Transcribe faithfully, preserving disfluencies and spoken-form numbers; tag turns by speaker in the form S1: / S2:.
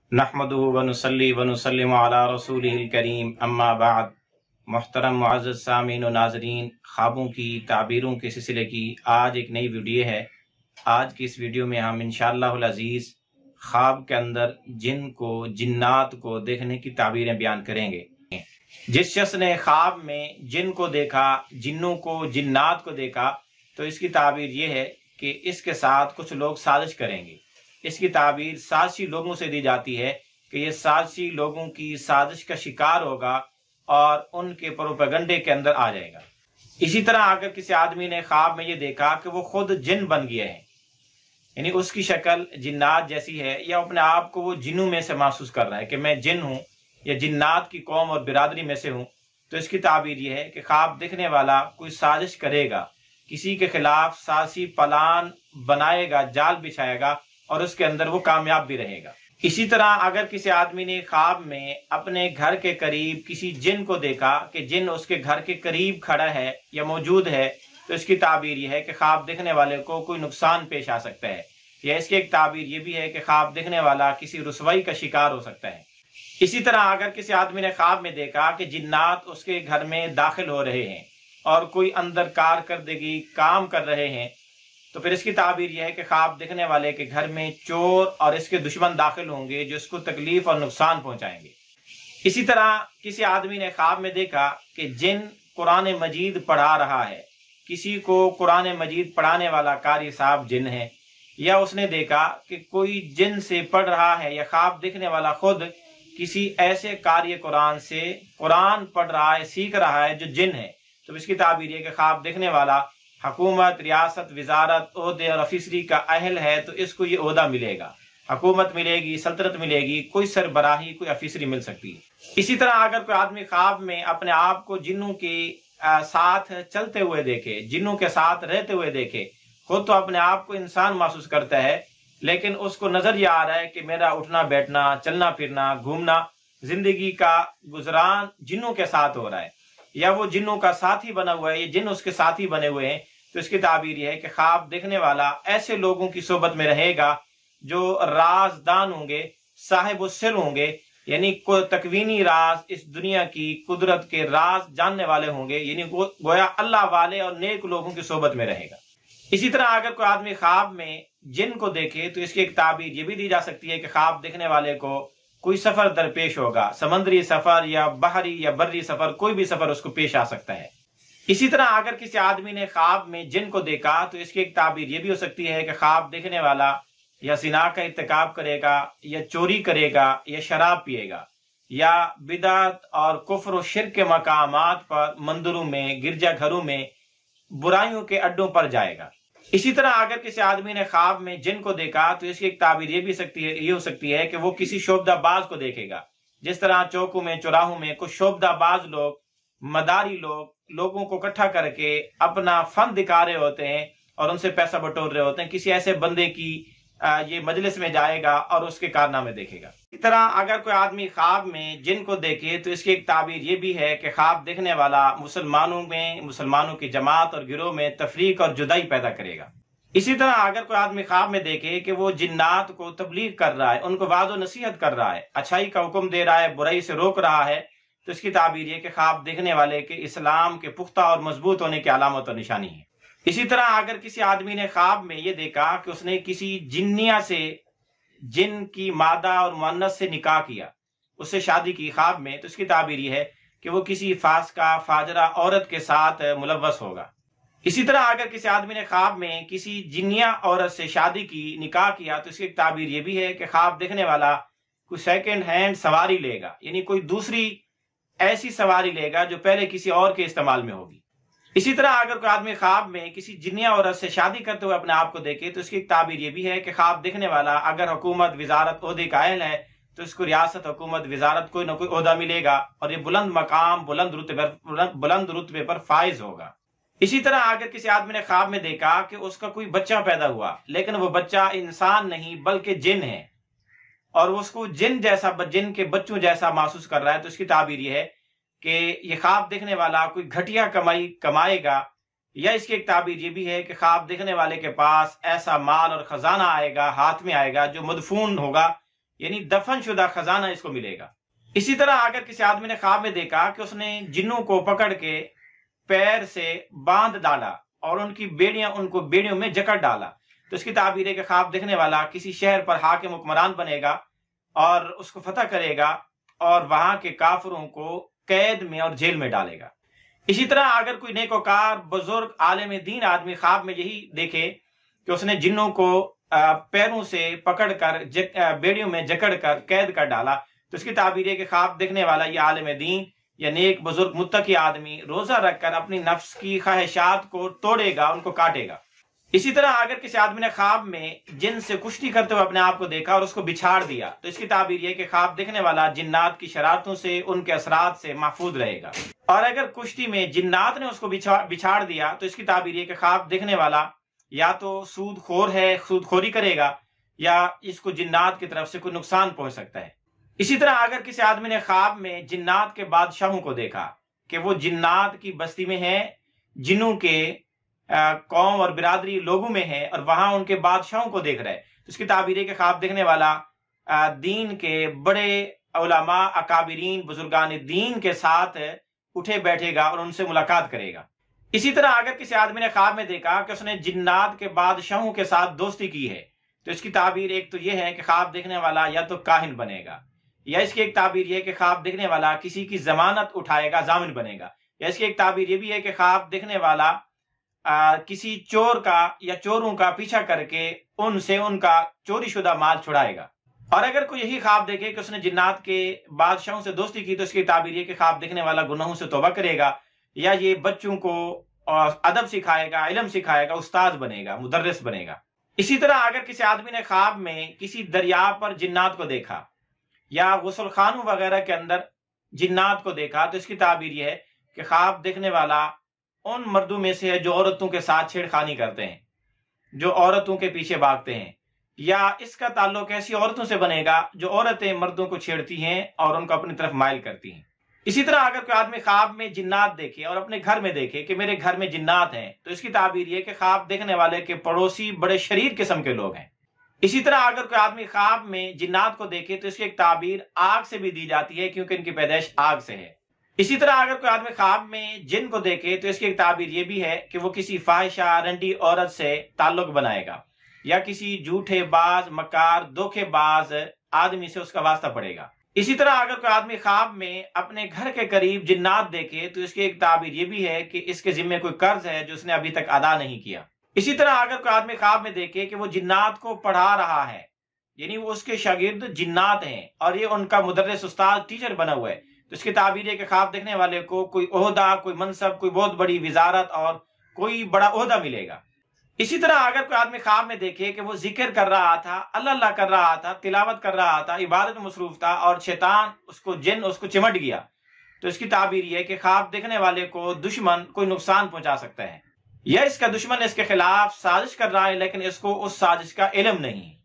S1: नहमदुहु व नुसल्ली व नुसल्लिमु अला रसूलिहिल करीम अम्मा बाद। मोहतरम मुअज़्ज़ज़ सामीन व नाज़रीन, ख्वाबों की ताबीरों के सिलसिले की आज एक नई वीडियो है। आज की इस वीडियो में हम इंशाअल्लाहुल अज़ीज़ ख्वाब के अंदर जिन को जिन्नात को देखने की ताबीरें बयान करेंगे। जिस शख्स ने ख्वाब में जिन को देखा, जिन्नों को, जिन्नात को देखा, तो इसकी ताबीर ये है कि इसके साथ कुछ लोग साजिश करेंगे। इसकी ताबीर साजिशी लोगों से दी जाती है कि ये साजिशी लोगों की साजिश का शिकार होगा और उनके प्रोपेगंडे के अंदर आ जाएगा। इसी तरह अगर किसी आदमी ने ख्वाब में ये देखा कि वो खुद जिन बन गया है, यानी उसकी शक्ल जिन्नात जैसी है, या अपने आप को वो जिन्नों में से महसूस कर रहा है कि मैं जिन हूँ या जिन्नात की कौम और बिरादरी में से हूँ, तो इसकी ताबीर ये है कि ख्वाब देखने वाला कोई साजिश करेगा, किसी के खिलाफ साजिशी प्लान बनाएगा, जाल बिछाएगा और उसके अंदर वो कामयाब भी रहेगा। इसी तरह अगर किसी आदमी ने ख्वाब में अपने घर के करीब किसी जिन को देखा कि जिन उसके घर के करीब खड़ा है या मौजूद है, तो इसकी ताबीर यह है कि ख्वाब देखने वाले को कोई नुकसान पेश आ सकता है, या इसकी एक ताबीर ये भी है कि ख्वाब देखने वाला किसी रुसवाई का शिकार हो सकता है। इसी तरह अगर किसी आदमी ने ख्वाब में देखा कि जिन्नात उसके घर में दाखिल हो रहे हैं और कोई अंदर कारकर्दगी काम कर रहे हैं, तो फिर इसकी ताबीर यह है कि ख्वाब देखने वाले के घर में चोर और इसके दुश्मन दाखिल होंगे जो इसको तकलीफ और नुकसान पहुंचाएंगे। इसी तरह किसी आदमी ने ख्वाब में देखा कि जिन कुरान मजीद पढ़ा रहा है, किसी को कुरान मजीद पढ़ाने वाला कारी साहब जिन है, या उसने देखा कि कोई जिन से पढ़ रहा है, या ख्वाब देखने वाला खुद किसी ऐसे कारी कुरान से कुरान पढ़ रहा है, सीख रहा है जो जिन है, तो इसकी ताबीर है कि ख्वाब देखने वाला हुकूमत, रियासत, वजारत, ओहदे और अफीसरी का अहल है, तो इसको ये ओहदा मिलेगा, हुकूमत मिलेगी, सल्तनत मिलेगी, कोई सरबराही, कोई अफीसरी मिल सकती है। इसी तरह अगर कोई आदमी ख्वाब में अपने आप को जिन्नों के साथ चलते हुए देखे, जिन्नों के साथ रहते हुए देखे, खुद तो अपने आप को इंसान महसूस करता है, लेकिन उसको नजर ये आ रहा है कि मेरा उठना बैठना, चलना फिरना, घूमना, जिंदगी का गुजरान जिन्नों के साथ हो रहा है, या वो जिन्नों का साथी बना हुआ है, ये जिन उसके साथी बने हुए हैं, तो इसकी ताबीर यह है कि ख्वाब देखने वाला ऐसे लोगों की सोबत में रहेगा जो राजदान होंगे, साहिब सिर होंगे, यानी को तकवीनी राज, इस दुनिया की कुदरत के राज जानने वाले होंगे, यानी गो, गोया अल्लाह वाले और नेक लोगों की सोबत में रहेगा। इसी तरह अगर कोई आदमी ख्वाब में जिन को देखे, तो इसकी एक ताबीर ये भी दी जा सकती है कि ख्वाब देखने वाले को कोई सफर दरपेश होगा, समंदरी सफर या बहरी या बर्री सफर, कोई भी सफर उसको पेश आ सकता है। इसी तरह अगर किसी आदमी ने ख्वाब में जिन को देखा, तो इसकी एक ताबीर ये भी हो सकती है कि ख्वाब देखने वाला या जिना का इर्तिकाब करेगा, या चोरी करेगा, या शराब पिएगा, या बिदात और कुफ्र और शिर्क के मकामात पर, मंदिरों में, गिरजाघरों में, बुराइयों के अड्डों पर जाएगा। इसी तरह अगर किसी आदमी ने ख्वाब में जिन को देखा, तो इसकी एक ताबीर ये भी सकती है ये हो सकती है कि वो किसी शोबदाबाज को देखेगा। जिस तरह चौकों में, चौराहों में कुछ शोबदाबाज लोग, मदारी लोग लोगों को इकट्ठा करके अपना फन दिखा रहे होते हैं और उनसे पैसा बटोर रहे होते हैं, किसी ऐसे बंदे की आ, ये मजलिस में जाएगा और उसके कारनामे देखेगा। इसी तरह अगर कोई आदमी ख्वाब में जिन को देखे, तो इसकी एक ताबीर ये भी है कि ख्वाब देखने वाला मुसलमानों में, मुसलमानों की जमात और गिरोह में तफरीक और जुदाई पैदा करेगा। इसी तरह अगर कोई आदमी ख्वाब में देखे कि वो जिन्नात को तबलीग कर रहा है, उनको वाज़ो नसीहत कर रहा है, अच्छाई का हुक्म दे रहा है, बुराई से रोक रहा है, तो इसकी ताबीर ये कि ख्वाब देखने वाले के इस्लाम के पुख्ता और मजबूत होने की अलामत और निशानी है। इसी तरह अगर किसी आदमी ने ख्वाब में ये देखा कि उसने किसी जिन्निया से, जिन की मादा और मुअन्नस से निकाह किया, उससे शादी की ख्वाब में, तो इसकी ताबीर ये है कि वो किसी फास्का, फाजरा औरत के साथ मुलव्वस होगा। इसी तरह अगर किसी आदमी ने ख्वाब में किसी जिन्निया औरत से शादी की, निकाह किया, तो इसकी ताबीर ये भी है कि ख्वाब देखने वाला कोई सेकेंड हैंड सवारी लेगा, यानी कोई दूसरी ऐसी सवारी लेगा जो पहले किसी और के इस्तेमाल में होगी। इसी तरह अगर कोई आदमी ख्वाब में किसी जिन्निया औरत से शादी करते हुए अपने आप को देखे, तो इसकी एक ताबीर ये भी है कि ख्वाब देखने वाला अगर हुकूमत, वजारत, ओहदे का अहल है, तो इसको रियासत, हुकूमत, वजारत कोई ना कोई ओहदा मिलेगा और ये बुलंद मकाम, बुलंद रुतबे पर बुलंद रुतबे पर फाइज होगा। इसी तरह अगर किसी आदमी ने ख्वाब में देखा कि उसका कोई बच्चा पैदा हुआ, लेकिन वो बच्चा इंसान नहीं बल्कि जिन है, और उसको जिन जैसा, जिन के बच्चों जैसा महसूस कर रहा है, तो इसकी ताबीर ये है कि ये ख्वाब देखने वाला कोई घटिया कमाई कमाएगा, या इसकी एक ताबीर ये भी है कि ख्वाब देखने वाले के पास ऐसा माल और खजाना आएगा, हाथ में आएगा, जो मदफून होगा, یعنی دفن شدہ خزانہ اس کو ملے گا۔ اسی طرح اگر کسی آدمی نے خواب میں دیکھا کہ اس نے جنوں کو پکڑ کے پیر سے باندھ ڈالا اور ان کی بیڑیاں ان کو بیڑیوں میں جکڑ ڈالا، تو اس کی تعبیر ہے کہ خواب دیکھنے والا کسی شہر پر حاکم حکمران بنے گا اور اس کو فتح کرے گا اور وہاں کے کافروں کو قید میں اور جیل میں ڈالے گا۔ اسی طرح اگر کوئی نیکوکار بزرگ عالم دین آدمی خواب میں یہی دیکھے کہ اس نے جنوں کو پیروں سے پکڑ کر بیڑیوں میں جکڑ کر قید کر ڈالا، تو اس کی تعبیر ہے کہ خواب دیکھنے والا یہ عالم دین یا نیک بزرگ متقی آدمی روزہ رکھ کر اپنی نفس کی خواہشات کو توڑے گا، ان کو کاٹے گا۔ اسی طرح اگر کسی آدمی نے خواب میں جن سے کشتی کرتے ہوئے اپنے آپ کو دیکھا اور اس کو بچھاڑ دیا، تو اس کی تعبیر یہ کہ خواب دیکھنے والا جنات کی شرارتوں سے، ان کے اثرات سے محفوظ رہے گا۔ اور اگر کشتی میں جنات نے اس کو بچھاڑ دیا، تو اس کی تعبیر یہ کہ خواب دیکھنے والا یا تو سود خور ہے، سود خوری کرے گا، یا اس کو جنات کی طرف سے کوئی نقصان پہنچ سکتا ہے۔ اسی طرح اگر کسی آدمی نے خواب میں جنات کے بادشاہوں کو دیکھا کہ وہ جنات کی بستی میں ہیں، جنوں کے قوم اور برادری لوگوں میں ہے، اور وہاں ان کے بادشاہوں کو دیکھ رہے، تو اس کی تعبیر ہے کہ خواب دیکھنے والا دین کے بڑے علماء، اکابرین، بزرگان دین کے ساتھ اٹھے بیٹھے گا اور ان سے ملاقات کرے گا۔ اسی طرح اگر کسی آدمی نے خواب میں دیکھا کہ اس نے جنات کے بادشاہوں کے ساتھ دوستی کی ہے، تو اس کی تعبیر ایک تو یہ ہے کہ خواب دیکھنے والا یا تو کاہن بنے گا، یا اس کی ایک تعبیر یہ ہے کہ خواب دیکھنے والا کسی کی ضمانت اٹھائے گا، ضامن بنے گا، یا اس کی ایک تعبیر یہ بھی ہے کہ خواب دیکھنے والا آ, کسی چور کا یا چوروں کا پیچھا کر کے ان سے ان کا چوری شدہ مال چھڑائے گا۔ اور اگر کوئی یہی خواب دیکھے کہ اس نے جنات کے بادشاہوں سے دوستی کی، تو اس کی تعبیر یہ کہ خواب دیکھنے والا گناہوں سے توبہ کرے گا، یا یہ بچوں کو ادب سکھائے گا، علم سکھائے گا، استاد بنے گا، مدرس بنے گا۔ اسی طرح اگر کسی آدمی نے خواب میں کسی دریا پر جنات کو دیکھا یا غسل خانوں وغیرہ کے اندر جنات کو دیکھا، تو اس کی تعبیر یہ ہے کہ خواب دیکھنے والا ان مردوں میں سے ہے جو عورتوں کے ساتھ چھیڑ خانی کرتے ہیں، جو عورتوں کے پیچھے بھاگتے ہیں، یا اس کا تعلق ایسی عورتوں سے بنے گا جو عورتیں مردوں کو چھیڑتی ہیں اور ان کو اپنی طرف مائل کرتی ہیں۔ اسی طرح اگر کوئی آدمی خواب میں جنات دیکھے اور اپنے گھر میں دیکھے کہ میرے گھر میں جنات ہیں، تو اس کی تعبیر یہ کہ خواب دیکھنے والے کے پڑوسی بڑے شریر قسم کے لوگ ہیں۔ اسی طرح اگر کوئی آدمی خواب میں جنات کو دیکھے، تو اس کی ایک تعبیر آگ سے بھی دی جاتی ہے، کیونکہ ان کی پیدائش آگ سے ہے۔ اسی طرح اگر کوئی آدمی خواب میں جن کو دیکھے، تو اس کی ایک تعبیر یہ بھی ہے کہ وہ کسی فاحشہ رنڈی عورت سے تعلق بنائے گا، یا کسی جھوٹے باز، مکار، دھوکے باز آدمی سے اس کا واسطہ پڑے گا۔ اسی طرح اگر کوئی آدمی خواب میں اپنے گھر کے قریب جنات دیکھے، تو اس کی ایک تعبیر یہ بھی ہے کہ اس کے ذمے کوئی قرض ہے جو اس نے ابھی تک ادا نہیں کیا۔ اسی طرح اگر کوئی آدمی خواب میں دیکھے کہ وہ جنات کو پڑھا رہا ہے، یعنی وہ اس کے شاگرد جنات ہیں اور یہ ان کا مدرس، استاد، ٹیچر بنا ہوا ہے، تو اس کی تعبیر ہے کہ خواب دیکھنے والے کو کوئی عہدہ، کوئی منصب، کوئی بہت بڑی وزارت اور کوئی بڑا عہدہ ملے گا۔ اسی طرح اگر کوئی آدمی خواب میں دیکھے کہ وہ ذکر کر رہا تھا، اللہ اللہ کر رہا تھا، تلاوت کر رہا تھا، عبادت میں مصروف تھا، اور شیطان اس کو جن اس کو چمٹ گیا، تو اس کی تعبیر یہ ہے کہ خواب دیکھنے والے کو دشمن کوئی نقصان پہنچا سکتا ہے، یا اس کا دشمن اس کے خلاف سازش کر رہا ہے لیکن اس کو اس سازش کا علم نہیں۔